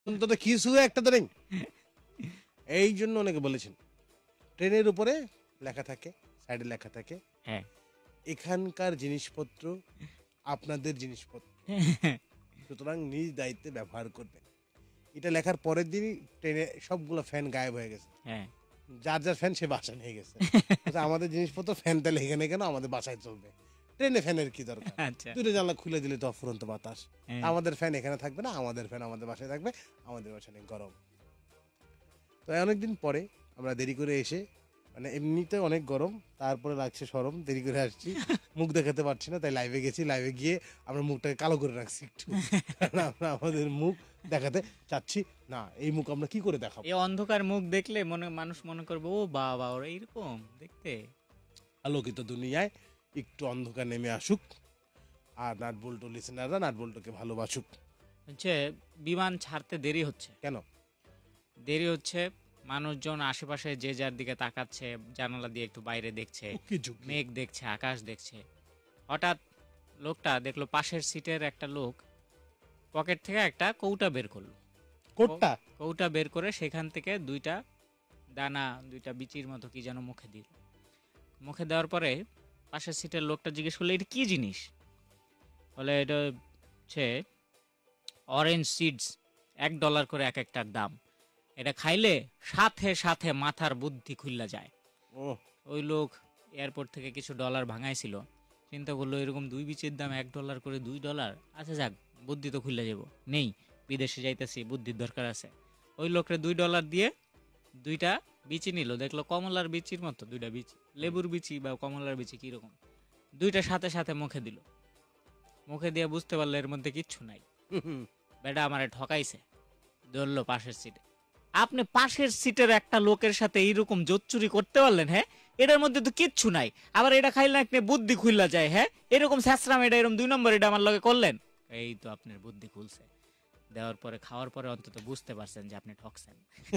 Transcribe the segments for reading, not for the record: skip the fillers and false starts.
অন্তত কিছু একটা তো নেই। এই জন্য অনেকে বলেছেন ট্রেনের উপরে লেখা থাকে, সাইডে লেখা থাকে হ্যাঁ এখানকার জিনিসপত্র আপনাদের জিনিসপত্র, সুতরাং নিজ দায়িত্বে ব্যবহার করবেন। এটা লেখার পরের দিনই ট্রেনে সবগুলো ফ্যান গায়েব হয়ে গেছে। হ্যাঁ যার যার ফ্যান সে বাসায় নিয়ে গেছে। আমাদের জিনিসপত্র ফ্যান তাহলে এখানে কেন, আমাদের বাসায় চলবে, ট্রেনে ফ্যানের কি দরকার, আচ্ছা দুটো জানলা খুলে দিলে তো অফুরন্ত বাতাস। হ্যাঁ। আমাদের ফ্যান এখানে থাকবে না, আমাদের ফ্যান আমাদের বাসায় থাকবে, আমাদের বাসায় নেই গরম। তো অনেকদিন পরে আমরা দেরি করে এসে, মানে এমনিতে অনেক গরম, তারপরে লাগছে সরম, দেরি করে আসছি, মুখ দেখাতে পারছি না, তাই লাইভে গেছি। লাইভে গিয়ে আমরা মুখটাকে কালো করে রাখছি একটু, কারণ আমরা আমাদের মুখ দেখাতে চাচ্ছি না। এই মুখ আমরা কি করে দেখাবো? এই অন্ধকার মুখ দেখলে মানুষ মনে করবে ও বাবা ওরা এইরকম দেখতে। আলোকিত দুনিয়ায় একটু অন্ধকার নেমে আসুক, আর নাট বল্টু লিসেনাররা নাট বল্টুকে ভালোবাসুক। হচ্ছে বিমান ছাড়তে দেরি হচ্ছে। কেন দেরি হচ্ছে? মানুষজন আশেপাশে যে যার দিকে তাকাচ্ছে, জানালা দিয়ে একটু বাইরে দেখছে, মেঘ দেখছে, আকাশ দেখছে। হঠাৎ লোকটা দেখলো পাশের সিটের একটা লোক পকেট থেকে একটা কৌটা বের করলো। কৌটা বের করে সেখান থেকে দুইটা দানা, দুইটা বিচির মতো কি যেন মুখে দিল। মুখে দেওয়ার পরে পাশের সিটের লোকটা জিজ্ঞেস করলো এটা কি জিনিস? বলে এটা হচ্ছে অরেঞ্জ সিডস, $1 করে এক একটার দাম। এটা খাইলে সাথে সাথে মাথার বুদ্ধি খুললা যায়। ওই লোক এয়ারপোর্ট থেকে কিছু ডলার ভাঙাইছিল, চিন্তা করলো এরকম 2 বিচির দাম $1 করে, $2, আচ্ছা যাক বুদ্ধি তো খুললা যাব, নেই বিদেশে যাইতেছি, বুদ্ধির দরকার আছে। ওই লোকরে $2 দিয়ে 2টা বিচি নিল, দেখলো কমলার বিচির মতো 2টা বিচি, লেবুর বিচি বা কমলার বিচি কিরকম, 2টা সাথে সাথে মুখে দিল। মুখে দিয়ে বুঝতে পারলো এর মধ্যে কিচ্ছু নাই, বেটা আমারে ঠকাইছে, ধরলো পাশের সিটে। আপনি পাশের সিটের একটা লোকের সাথে এইরকম জোচ্চুরি করতে পারলেন? হ্যাঁ, এটার মধ্যে তো কিচ্ছু নাই, আবার এটা খাইলে আপনি বুদ্ধি খুললা যায়। হ্যাঁ, এরকম স্যাসরাম, এটা এরকম 2 নম্বর এটা আমার লগে করলেন। এই তো আপনার বুদ্ধি খুলছে, দেওয়ার পরে খাওয়ার পরে অন্তত বুঝতে পারছেন যে আপনি ঠকছেন।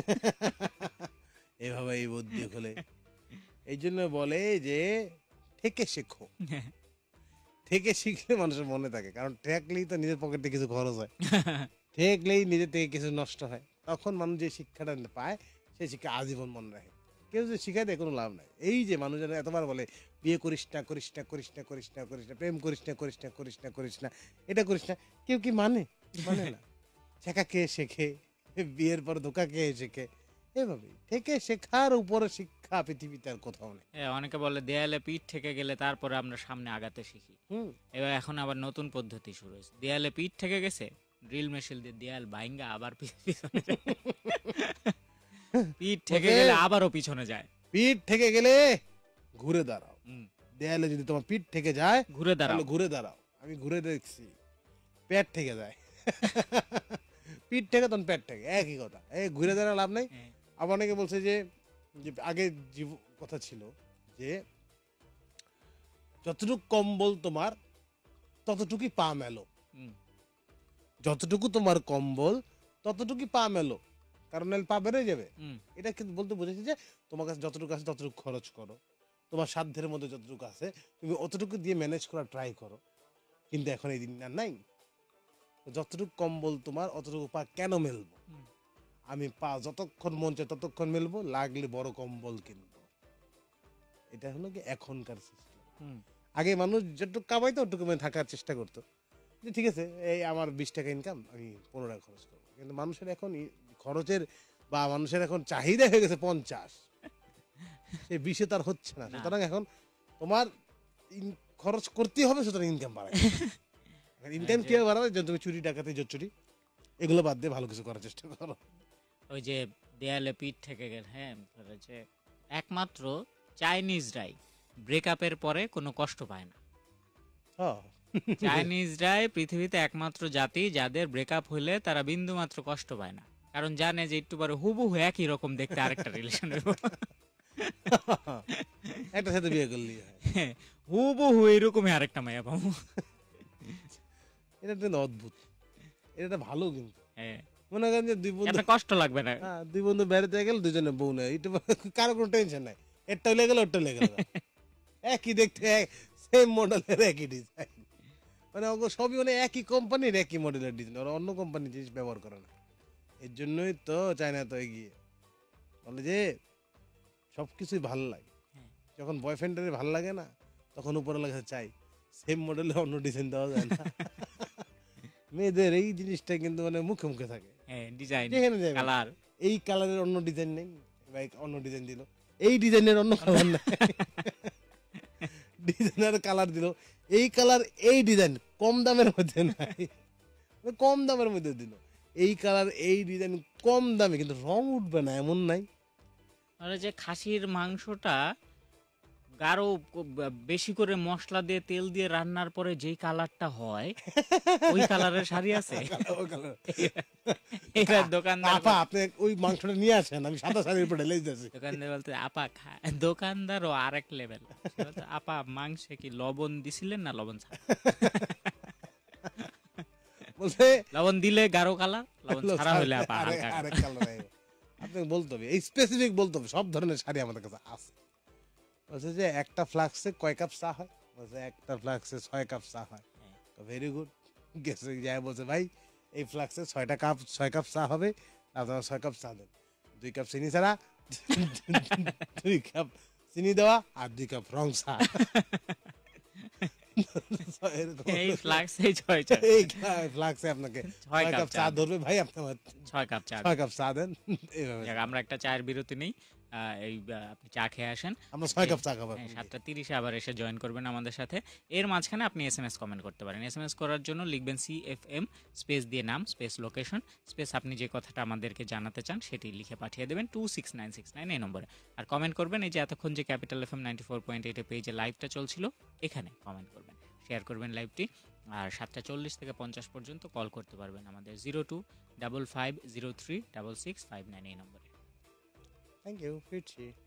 এভাবে এই বুদ্ধি খুলে, এই জন্য বলে যে থেকে শেখো। থেকে শিখলে মানুষের মনে থাকে, কারণ ঠেকলেই তো নিজের পকেটে কিছু খরচ হয়, ঠেকলেই নিজের থেকে কিছু নষ্ট হয়। তখন মানুষ যে শিক্ষাটা পায় সেই শিক্ষা আজীবন মনে রাখে। কেউ যে শিখায় দেয় কোনো লাভ নাই। এই যে মানুষজন এতবার বলে বিয়ে করিস না, করিস না, করিস না, করিস না, করিস না, প্রেম করিস না, করিস না, করিস না, করিস না, এটা করিস না, কেউ কি মানে না। শেখা কে শেখে, বিয়ের পর ধোকা কে শেখে, এভাবে থেকে শেখার উপরে শিক্ষা পৃথিবীতে আর কোথাও নেই। অনেকে বলে দেয়ালে পিঠ থেকে গেলে তারপরে আমরা সামনে আগাতে শিখি। এবার এখন আবার নতুন পদ্ধতি শুরু হয়েছে, দেয়ালে পিঠ থেকে গেছে, ড্রিল মেশিন দিয়ে দেয়াল ভাঙ্গা আবার পিছনে যায়। পিঠ থেকে গেলে আবারও পিছনে যায়। পিঠ থেকে গেলে ঘুরে দাঁড়াও, দেয়ালে যদি তোমার পিঠ থেকে যায় ঘুরে দাঁড়াও। আমি ঘুরে দেখছি, পেট থেকে যায়, পিঠ থেকে তখন পেট থেকে, একই কথা। এই ঘুরে দাঁড়া লাভ নাই। আবার অনেকে বলছে যে আগে কথা ছিল যে যতটুকু কম্বল তোমার ততটুকুই পা মেলো, যতটুকু তোমার কম্বল ততটুকুই পা মেলো, কারণ পা বেড়ে যাবে। এটা কিন্তু বলতে বুঝেছি যে তোমার কাছে যতটুকু আছে ততটুকু খরচ করো, তোমার সাধ্যের মধ্যে যতটুকু আছে তুমি অতটুকু দিয়ে ম্যানেজ করা ট্রাই করো। কিন্তু এখন এই দিন আর নাই, যতটুকু কম্বল তোমার অতটুকু পা কেন মেলবো, আমি পা যতক্ষণ মন চায় ততক্ষণ মেলবো, লাগলে বড় কম্বল কিনবো। এটা হলো কি এখনকার সিস্টেম। আগে মানুষ যেটুকু কামাইতো ওটুকু থাকার চেষ্টা করতো, যে ঠিক আছে এই আমার 20 টাকা ইনকাম, আমি 15 টাকা খরচ করবো। কিন্তু মানুষের এখন খরচের বা মানুষের এখন চাহিদা হয়ে গেছে 50, সেই 20 তার হচ্ছে না। সুতরাং এখন তোমার খরচ করতেই হবে, সুতরাং ইনকাম বাড়ায়। ইনকাম কিভাবে বাড়াবে? যে তুমি চুরি ডাকাতি জোচ্চুরি এগুলো বাদ দিয়ে ভালো কিছু করার চেষ্টা করো। ওই যে দেয়ালে পিঠ থেকে গেল, হ্যাঁ, একমাত্র চাইনিজরাই ব্রেকআপের পরে কোনো কষ্ট পায় না। চাইনিজরাই পৃথিবীতে একমাত্র জাতি যাদের ব্রেকআপ হইলে তারা বিন্দু মাত্র কষ্ট পায় না, কারণ জানে যে একটু পরে হুবহু একই রকম দেখতে আরেকটা রিলেশন হইব, একটা সাথে বিয়ে করলি হুবহু এরকমই আরেকটা মাইয়া পাবো। এটা কিন্তু অদ্ভুত, এটা ভালো। কিন্তু হ্যাঁ, মনে করেন যে 2 বন্ধু কষ্ট লাগবে না, 2 বন্ধু বেড়াতে গেল, দুজনে বউ নেই, এটা কারো কোনো টেনশন নাই, একটা লেগে গেল ওটা লেগে গেল, একই দেখতে, সেম মডেলের একই ডিজাইন, মানে সবই মানে একই কোম্পানির একই মডেলের ডিজাইন, ওরা অন্য কোম্পানির জিনিস ব্যবহার করে না। এর জন্যই তো চায়না তো এগিয়ে, বলে যে সবকিছুই ভালো লাগে, যখন বয়ফ্রেন্ডের ভালো লাগে না তখন উপরে লাগে চাই সেম মডেলে অন্য ডিজাইন দেওয়া যায় না। মেয়েদের এই জিনিসটা কিন্তু মানে মুখে মুখে থাকে, ডিজাইন যেখানে যাবে কালার, এই কালারের অন্য ডিজাইন নেই, ভাই অন্য ডিজাইন দিল, এই ডিজাইনের অন্য কালার নাই, ডিজাইনের কালার দিল, এই কালার এই ডিজাইন কম দামের মধ্যে নাই, কম দামের মধ্যে দিল এই কালার এই ডিজাইন কম দামে, কিন্তু রং উঠবে না এমন নাই। আরে যে খাসির মাংসটা গাঢ় বেশি করে মশলা দিয়ে তেল দিয়ে রান্নার পরে যেই কালারটা হয় ওই কালারের শাড়ি আছে। এবার দোকানদার, আপা আপনি ওই মাংসটা নিয়ে আসেন, আমি সাদা শাড়ির উপরে ঢেলে দিতেছি। দোকানদার বলতে আপা দোকানদারও আরেক লেভেল, আপা মাংসে কি লবণ দিছিলেন না লবণ ছাড়া? বলছে লবণ দিলে গাঢ় কালার, লবণ ছাড়া হলে আপা আরেক কালার। আপনাকে বলতে হবে, এই স্পেসিফিক বলতে হবে, সব ধরনের শাড়ি আমাদের কাছে আছে। বলছে যে একটা ফ্লাক্সে কয় কাপ চা হয়? বলছে একটা ফ্লাক্সে 6 কাপ চা হয়। ভেরি গুড, গেছে যায় বলছে ভাই এই ফ্লাক্সে 6 কাপ চা হবে, আপনারা 6 কাপ চা দেন, 2 কাপ চিনি ছাড়া, 2 কাপ চিনি দেওয়া আর 2 কাপ রং চা। এই ফ্লাক্সে ফ্লাক্সে আপনাকে 6 কাপ চা ধরবে, ভাই আপনার 6 কাপ চা দেন। এইভাবে আমরা একটা চায়ের বিরতি নেই, এই আপনি চা খেয়ে আসেন, আমরা 6 কাপ চা খাবো। 7:30 আবার এসে জয়েন করবেন আমাদের সাথে। এর মাঝখানে আপনি SMS কমেন্ট করতে পারেন। SMS করার জন্য লিখবেন CFM স্পেস দিয়ে নাম স্পেস লোকেশন স্পেস আপনি যে কথাটা আমাদেরকে জানাতে চান সেটি লিখে পাঠিয়ে দেবেন 26969 এই নম্বরে। আর কমেন্ট করবেন এই যে এতক্ষণ যে ক্যাপিটাল FM 94.8 পেজে লাইভটা চলছিল এখানে কমেন্ট করবেন, শেয়ার করবেন লাইভটি। আর 7:40 থেকে 50 পর্যন্ত কল করতে পারবেন আমাদের 0255036659 এই নম্বরে। থ্যাংক ইউ, ফিরছি।